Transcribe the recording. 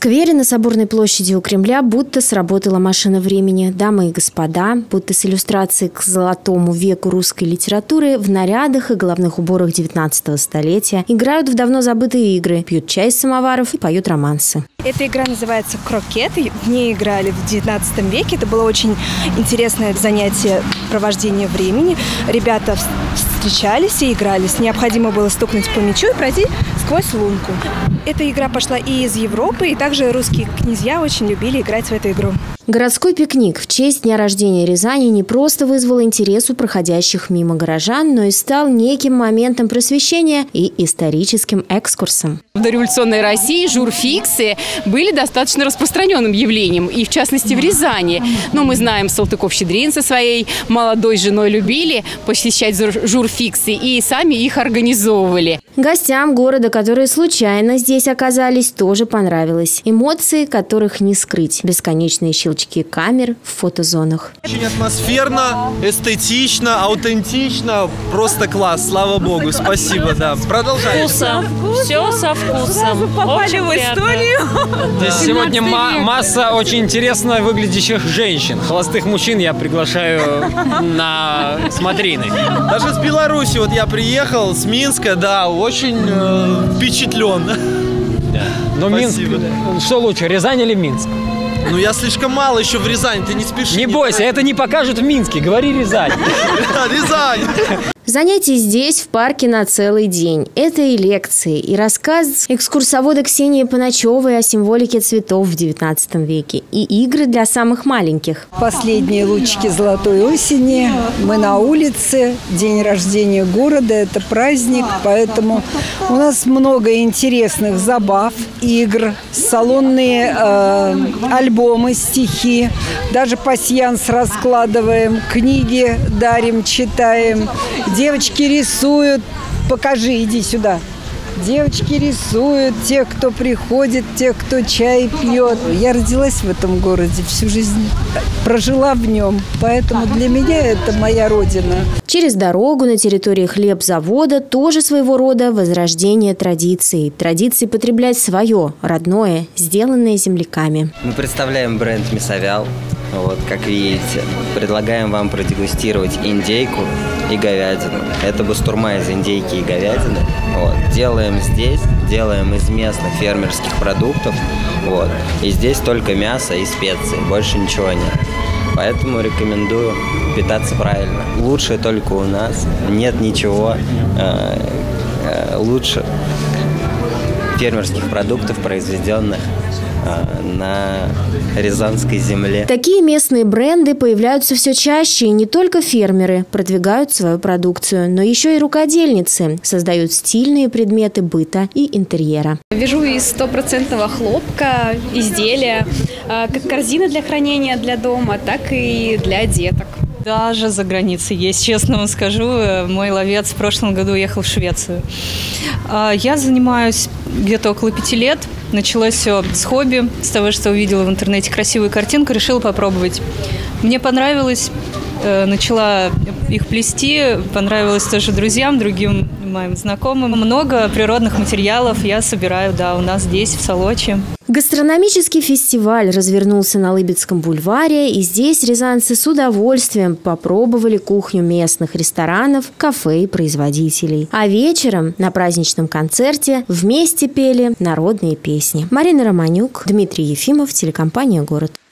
сквере на Соборной площади у Кремля будто сработала машина времени. Дамы и господа, будто с иллюстрацией к золотому веку русской литературы, в нарядах и головных уборах 19 столетия играют в давно забытые игры, пьют чай из самоваров и поют романсы. Эта игра называется крокет. В ней играли в 19 веке. Это было очень интересное занятие провождения времени. Ребята встречались и игрались. Необходимо было стукнуть по мячу и пройти сквозь лунку. Эта игра пошла и из Европы, и также русские князья очень любили играть в эту игру. Городской пикник в честь дня рождения Рязани не просто вызвал интерес у проходящих мимо горожан, но и стал неким моментом просвещения и историческим экскурсом. В дореволюционной России журфиксы были достаточно распространенным явлением, и в частности в Рязани. Но мы знаем, Салтыков-Щедрин со своей молодой женой любили посещать журфиксы и сами их организовывали. Гостям города, которые случайно здесь оказались, тоже понравилось. Эмоции, которых не скрыть. Бесконечные щелчки камер в фотозонах. Очень атмосферно, эстетично, аутентично. Просто класс, слава богу. Спасибо, да. Продолжаем. Все со вкусом. Попали в историю. Здесь сегодня масса очень интересно выглядящих женщин. Холостых мужчин я приглашаю на смотрины. Даже с Беларуси вот я приехал, с Минска, да, очень впечатлен. Да. Но Спасибо. Минск, что лучше, Рязань или Минск? Ну я слишком мало еще в Рязань, ты не спеши. Не бойся, это не покажут в Минске, говори Рязань. Рязань! Занятия здесь, в парке, на целый день. Это и лекции, и рассказ экскурсовода Ксении Паначевой о символике цветов в XIX веке, и игры для самых маленьких. Последние лучики золотой осени. Мы на улице. День рождения города. Это праздник. Поэтому у нас много интересных забав, игр, салонные альбомы, стихи. Даже пасьянс раскладываем. Книги дарим, читаем. Девочки рисуют. Покажи, иди сюда. Девочки рисуют, те, кто приходит, те, кто чай пьет. Я родилась в этом городе, всю жизнь прожила в нем, поэтому для меня это моя родина. Через дорогу на территории хлебзавода тоже своего рода возрождение традиций. Традиции потреблять свое, родное, сделанное земляками. Мы представляем бренд «Мясовял». Вот, как видите, предлагаем вам продегустировать индейку и говядину. Это бастурма из индейки и говядины. Вот. Делаем здесь, делаем из местных фермерских продуктов. Вот. И здесь только мясо и специи, больше ничего нет. Поэтому рекомендую питаться правильно. Лучше только у нас. Нет ничего лучше фермерских продуктов, произведенных на рязанской земле. Такие местные бренды появляются все чаще, и не только фермеры продвигают свою продукцию, но еще и рукодельницы создают стильные предметы быта и интерьера. Вяжу из 100% хлопка изделия, как корзины для хранения для дома, так и для деток. Даже за границей есть, честно вам скажу. Мой ловец в прошлом году уехал в Швецию. Я занимаюсь где-то около 5 лет. Началось все с хобби, с того, что увидела в интернете красивую картинку, решила попробовать. Мне понравилось, начала их плести, понравилось тоже друзьям, другим моим знакомым. Много природных материалов я собираю, да, у нас здесь, в Солочи. Гастрономический фестиваль развернулся на Лыбецком бульваре, и здесь рязанцы с удовольствием попробовали кухню местных ресторанов, кафе и производителей. А вечером на праздничном концерте вместе пели народные песни. Марина Романюк, Дмитрий Ефимов, телекомпания «Город».